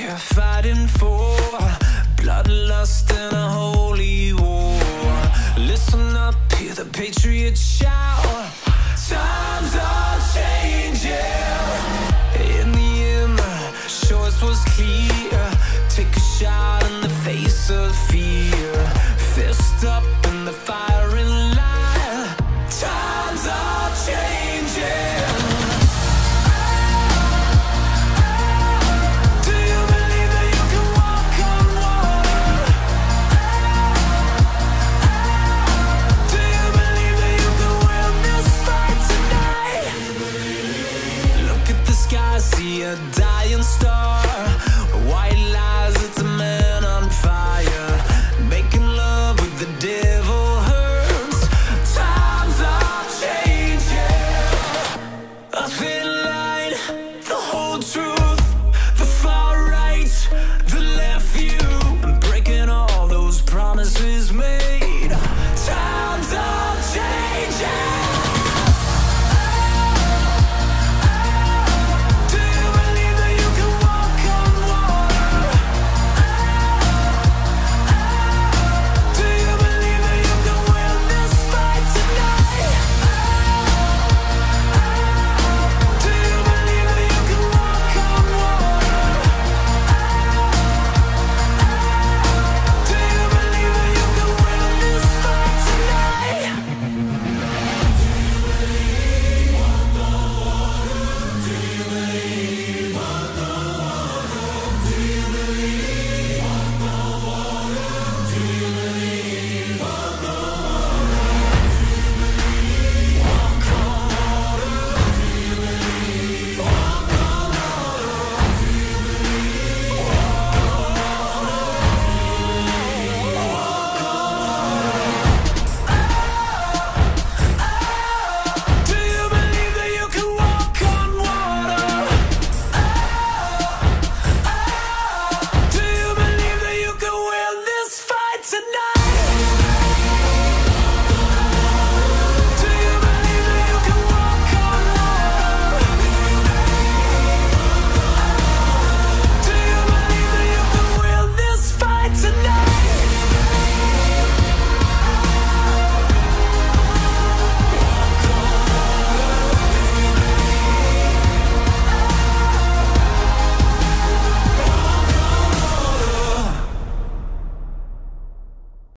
we're fighting for bloodlust and a holy war. Listen up, hear the patriots shout. Times are changing. In the end, the choice was clear. Take a shot in the face of fear. Fist up in the firing line. Times are changing. Do you believe that you can walk on water? Do you believe that you can win this fight tonight? Look at the sky, see a dying star.